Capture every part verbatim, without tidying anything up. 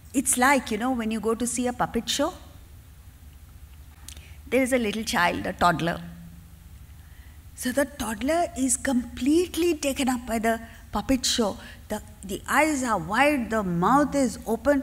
It's like, you know, when you go to see a puppet show, there is a little child, a toddler. So the toddler is completely taken up by the puppet show. The, the eyes are wide, the mouth is open,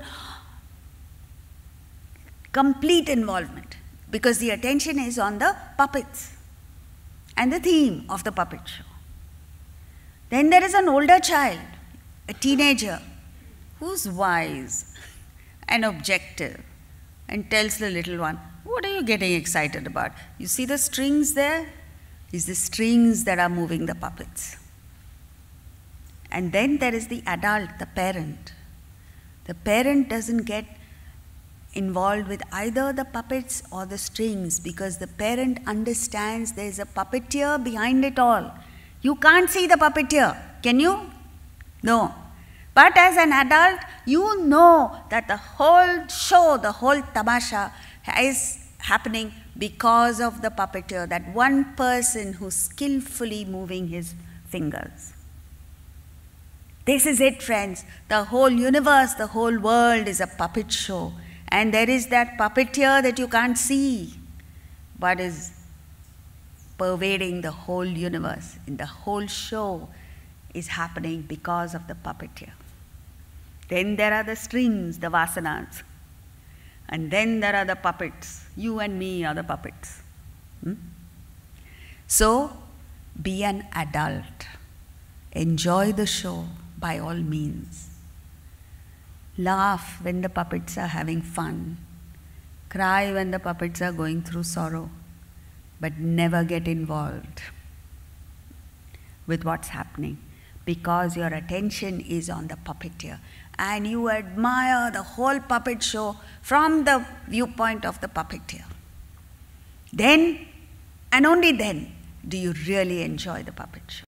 complete involvement, because the attention is on the puppets and the theme of the puppet show. Then there is an older child, a teenager, who's wise and objective and tells the little one, what are you getting excited about? You see the strings there? It's the strings that are moving the puppets. And then there is the adult, the parent. The parent doesn't get involved with either the puppets or the strings, because the parent understands there is a puppeteer behind it all. You can't see the puppeteer, can you? No. But as an adult, you know that the whole show, the whole tamasha is happening because of the puppeteer, that one person who's skillfully moving his fingers. This is it, friends. The whole universe, the whole world is a puppet show. And there is that puppeteer that you can't see, but is pervading the whole universe. And the whole show is happening because of the puppeteer. Then there are the strings, the vasanas. And then there are the puppets. You and me are the puppets. Hmm? So, be an adult. Enjoy the show by all means. Laugh when the puppets are having fun. Cry when the puppets are going through sorrow. But never get involved with what's happening, because your attention is on the puppeteer. And you admire the whole puppet show from the viewpoint of the puppeteer. Then, and only then, do you really enjoy the puppet show.